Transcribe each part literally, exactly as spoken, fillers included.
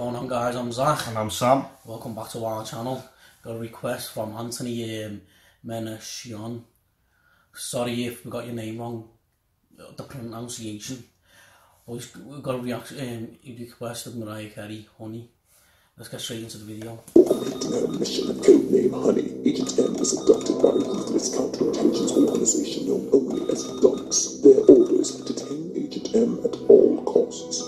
going on, guys? I'm Zach. And I'm Sam. Welcome back to our channel. Got a request from Anthony um, Menashion. Sorry if we got your name wrong, the pronunciation. But we've got a reaction, um, he requested Mariah Carey, Honey. Let's get straight into the video. Agent M, mission and code name Honey. Agent M is abducted by a ruthless counterintelligence organization known only as Docs. Their orders: detain Agent M at all costs.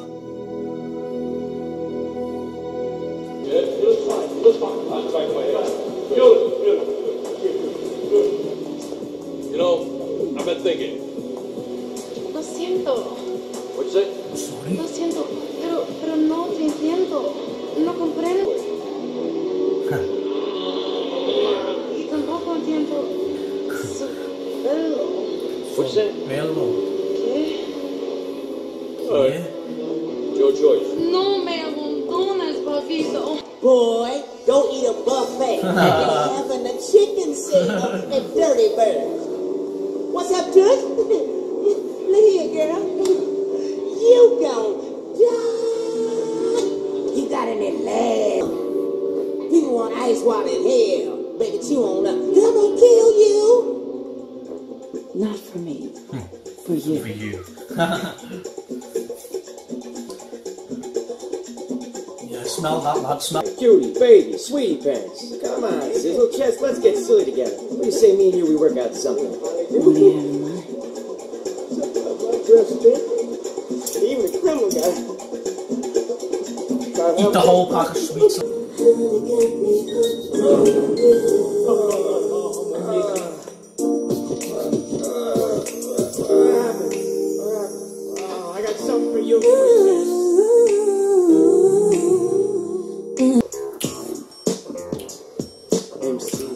Yeah, it was fine. It was fine. That's right away. Beautiful, beautiful, good. You know, I've been thinking. Lo siento. What'd you say? Sorry? Lo siento, pero, pero no te entiendo. No comprendo. Y tampoco entiendo su pelo. What'd you say? Pelo. ¿Qué? All Yeah. right. Your choice. No me abandones, papito. Boy, don't eat a buffet. You're having a chicken sale at Dirty Bird. What's up, Tooth? Look here, girl. You gon' die. You got him in lab. People want ice water in hell. Baby, chew on up. I'm gonna kill you. Not for me. For you. For you. Yeah, smell that, lad. Smell. Cutie, baby, sweetie pants. Come on, Sizzle Chest, let's get silly together. What do you say me and you, we work out something? Even the criminal guy. Eat the whole pack of sweets. Oh, I got something for you, sweet M C.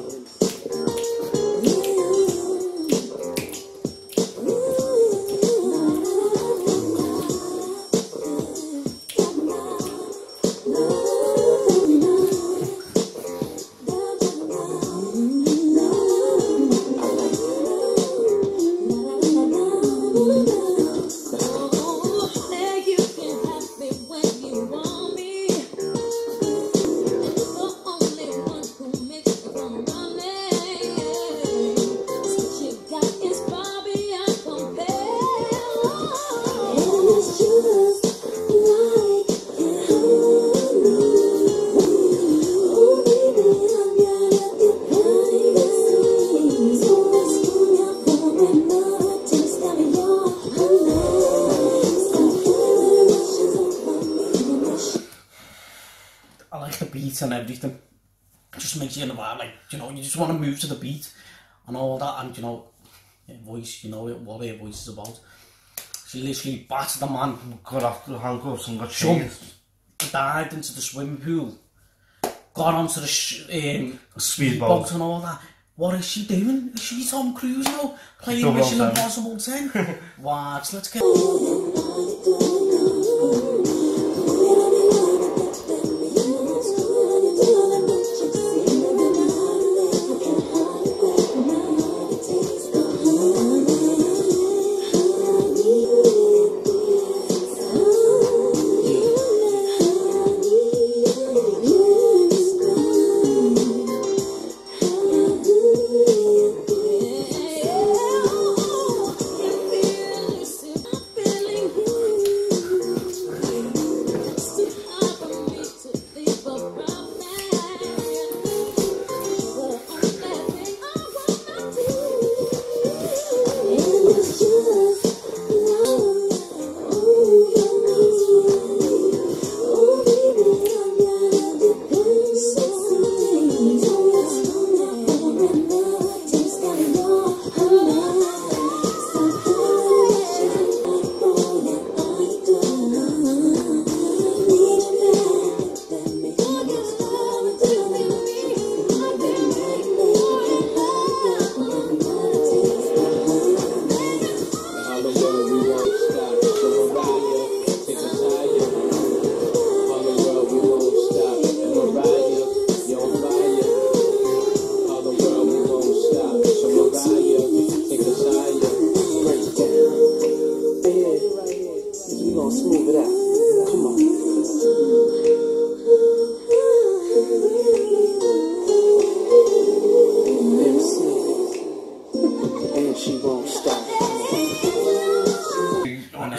I like the beat and everything. It just makes you in the vibe, like, you know, you just want to move to the beat and all that, and you know, her voice, you know what her voice is about. She literally battered the man, Got off the handcuffs and got jumped, chased. dived into the swimming pool, got onto the sh um, Speedboat. speedboat and all that. What is she doing? Is she Tom Cruise now? Playing double Mission ten. Impossible ten? Watch, let's get...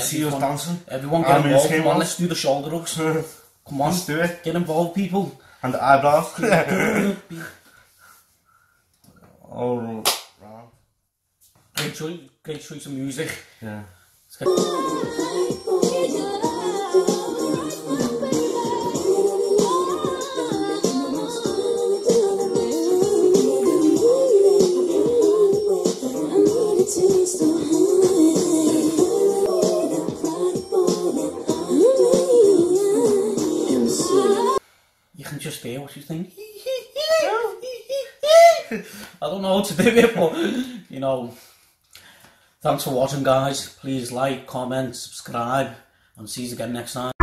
see us dancing. Everyone Our get music involved. came Come on, on. let's do the shoulder hugs. Come on, Let's do it. Get involved, people. And the eyebrows. Oh, right. Great choice, great choice of music. Yeah. Let's get... You can just hear what she's thinking. I don't know how to do it, but you know. Thanks for watching, guys. Please like, comment, subscribe, and see you again next time.